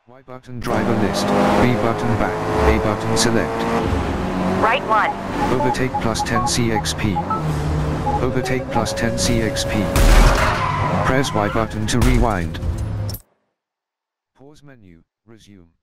Y button driver list, B button back, A button select. Right 1. Overtake plus 10 CXP. Overtake plus 10 CXP. Press Y button to rewind. Pause menu, resume.